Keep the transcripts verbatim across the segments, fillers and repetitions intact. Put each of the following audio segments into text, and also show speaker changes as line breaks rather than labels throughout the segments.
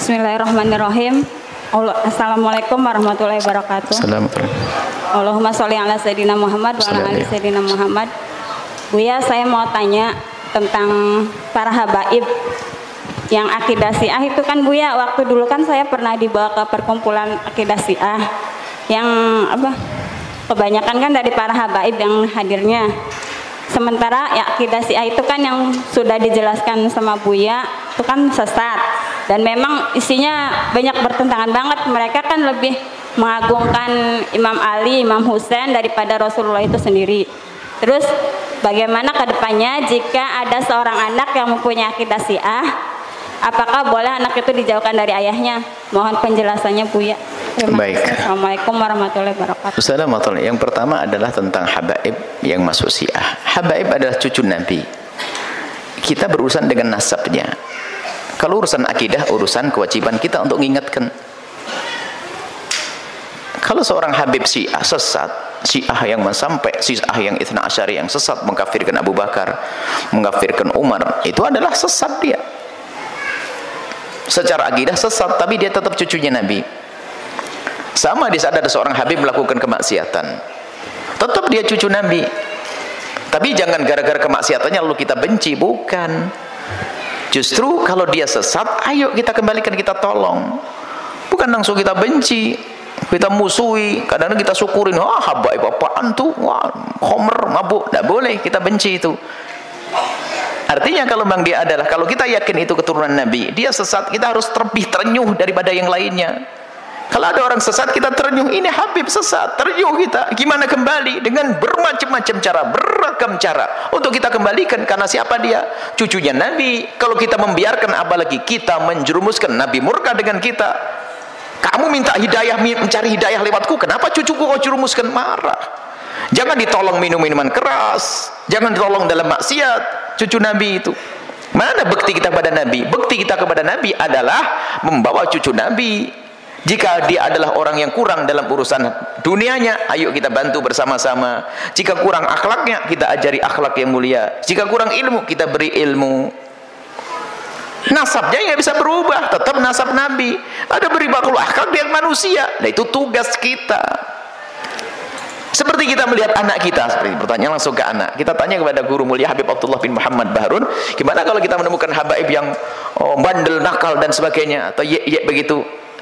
Bismillahirrahmanirrahim. Assalamualaikum warahmatullahi wabarakatuh.
Assalamualaikum.
Allahumma sholli ala sayyidina Muhammad wa ala ali sayyidina Muhammad. Buya, saya mau tanya tentang para habaib yang akidah Syiah itu kan Buya, waktu dulu kan saya pernah dibawa ke perkumpulan akidah Syiah yang apa? Kebanyakan kan dari para habaib yang hadirnya. Sementara ya akidah Syiah itu kan yang sudah dijelaskan sama Buya itu kan sesat dan memang isinya banyak bertentangan banget. Mereka kan lebih mengagungkan Imam Ali, Imam Husain daripada Rasulullah itu sendiri. Terus bagaimana kedepannya jika ada seorang anak yang mempunyai akidah Syiah, apakah boleh anak itu dijauhkan dari ayahnya? Mohon penjelasannya Buya.
Baik.
Assalamualaikum warahmatullahi wabarakatuh.
Assalamualaikum. Yang pertama adalah tentang habaib yang masuk Syiah. Habaib adalah cucu Nabi. Kita berurusan dengan nasabnya. Kalau urusan akidah, urusan kewajiban kita untuk mengingatkan. Kalau seorang habib Syiah sesat, Syiah yang sampai Syiah yang Itsna Asyari yang sesat mengkafirkan Abu Bakar, mengkafirkan Umar, itu adalah sesat dia. Secara akidah sesat, tapi dia tetap cucunya Nabi. Sama di saat ada seorang habib melakukan kemaksiatan, tetap dia cucu Nabi. Tapi jangan gara-gara kemaksiatannya lalu kita benci, bukan. Justru kalau dia sesat, ayo kita kembalikan, kita tolong. Bukan langsung kita benci, kita musuhi. Kadang-kadang kita syukurin, wah habaib apaan tuh, wah homer, mabuk. Tidak boleh kita benci itu. Artinya kalau memang dia adalah, kalau kita yakin itu keturunan Nabi, dia sesat, kita harus terlebih terenyuh daripada yang lainnya. Kalau ada orang sesat, kita terenyuh, ini habib sesat, terenyuh kita. Gimana kembali? Dengan bermacam-macam cara, beragam cara untuk kita kembalikan. Karena siapa dia? Cucunya Nabi. Kalau kita membiarkan, apalagi kita menjerumuskan, Nabi murka dengan kita. Kamu minta hidayah, mencari hidayah lewatku, kenapa cucuku kau jerumuskan? Marah. Jangan ditolong minum minuman keras, jangan ditolong dalam maksiat. Cucu Nabi itu, mana bekti kita kepada Nabi? Bekti kita kepada Nabi adalah membawa cucu Nabi. Jika dia adalah orang yang kurang dalam urusan dunianya, ayo kita bantu bersama-sama. Jika kurang akhlaknya, kita ajari akhlak yang mulia. Jika kurang ilmu, kita beri ilmu. Nasabnya nggak bisa berubah, tetap nasab Nabi. Ada berubah kalau akhlak dia manusia. Nah itu tugas kita. Seperti kita melihat anak kita, seperti pertanyaan langsung ke anak. Kita tanya kepada guru mulia Habib Abdullah bin Muhammad Bahrun, gimana kalau kita menemukan habaib yang oh, bandel, nakal dan sebagainya, atau ye, ye begitu.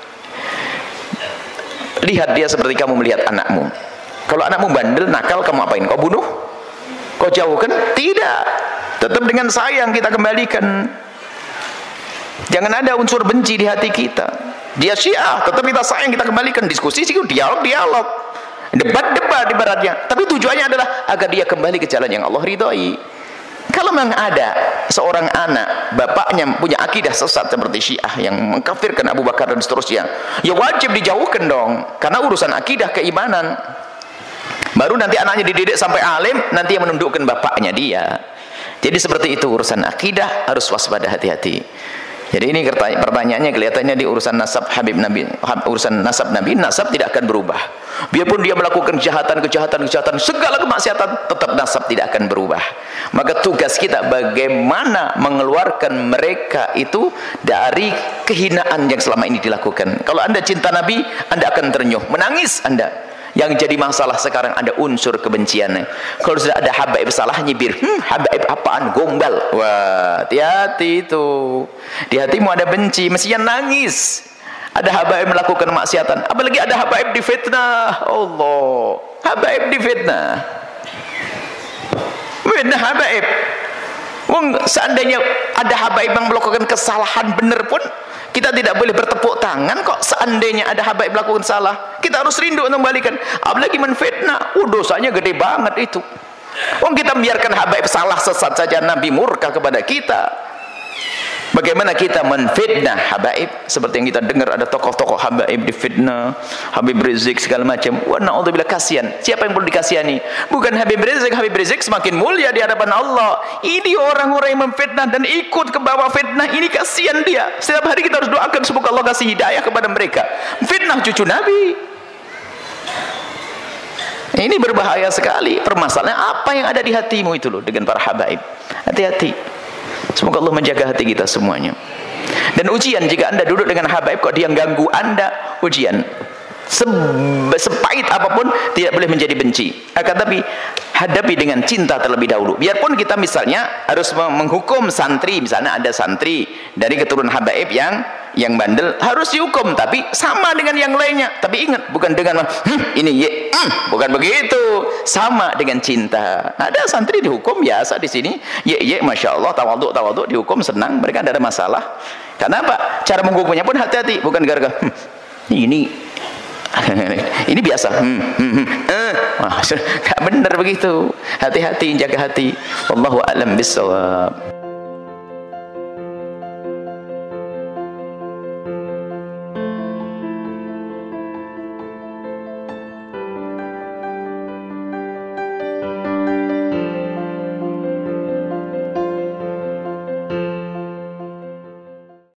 Lihat dia seperti kamu melihat anakmu. Kalau anakmu bandel, nakal, kamu apain? Kau bunuh? Kau jauhkan? Tidak. Tetap dengan sayang kita kembalikan. Jangan ada unsur benci di hati kita. Dia Syiah, tetap kita sayang, kita kembalikan. Diskusi, dialog-dialog, debat-debat ibaratnya. Tapi tujuannya adalah agar dia kembali ke jalan yang Allah ridhoi. Kalau memang ada seorang anak, bapaknya punya akidah sesat seperti Syiah yang mengkafirkan Abu Bakar dan seterusnya, ya wajib dijauhkan dong, karena urusan akidah keimanan. Baru nanti anaknya dididik sampai alim, nanti yang menundukkan bapaknya dia. Jadi seperti itu urusan akidah, harus waspada, hati-hati. Jadi ini pertanyaannya kelihatannya di urusan nasab Habib Nabi, urusan nasab Nabi, nasab tidak akan berubah. Biarpun dia melakukan kejahatan, kejahatan, kejahatan, segala kemaksiatan, tetap nasab tidak akan berubah. Maka tugas kita bagaimana mengeluarkan mereka itu dari kehinaan yang selama ini dilakukan. Kalau Anda cinta Nabi, Anda akan terenyuh, menangis Anda. Yang jadi masalah sekarang ada unsur kebenciannya. Kalau sudah ada habaib salah nyibir, hmm, habaib apaan, gombal. Wah, hati-hati itu. Di hatimu ada benci, mestinya nangis. Ada habaib melakukan maksiatan, apalagi ada habaib difitnah. Allah, habaib difitnah. Fitnah habaib. Wong seandainya ada habaib yang melakukan kesalahan benar pun, kita tidak boleh bertepuk tangan kok. Seandainya ada habaib melakukan salah, kita harus rindu untuk membalikan. Apalagi menfitnah, uh, dosanya gede banget itu. Wong kita membiarkan habaib salah sesat saja Nabi murka kepada kita. Bagaimana kita menfitnah habaib? Seperti yang kita dengar ada tokoh-tokoh habaib difitnah, Habib Rizik segala macam. Wa na'udzubillah, kasihan. Siapa yang perlu dikasihani? Bukan Habib Rizik. Habib Rizik semakin mulia di hadapan Allah. Ini orang-orang yang memfitnah dan ikut ke bawah fitnah ini, kasihan dia. Setiap hari kita harus doakan semoga Allah kasih hidayah kepada mereka. Fitnah cucu Nabi. Ini berbahaya sekali. Permasalahan apa yang ada di hatimu itu loh dengan para habaib. Hati-hati. Semoga Allah menjaga hati kita semuanya. Dan ujian, jika anda duduk dengan habaib kok dia ganggu anda, ujian. Se sepahit apapun tidak boleh menjadi benci, akan tapi hadapi dengan cinta terlebih dahulu. Biarpun kita misalnya harus menghukum santri, misalnya ada santri dari keturunan habaib yang yang bandel, harus dihukum, tapi sama dengan yang lainnya. Tapi ingat, bukan dengan hm, ini ye, hm, bukan begitu, sama dengan cinta. Ada santri dihukum biasa di sini, ye ye, masya Allah, tawaduk tawaduk, dihukum senang, mereka tidak ada masalah. Karena apa? Cara menghukumnya pun hati-hati, bukan gara-gara hm, ini ini biasa, hmm, hmm, hmm. Eh, wah, gak benar begitu. Hati-hati, jaga hati. Wallahu a'lam bishawab.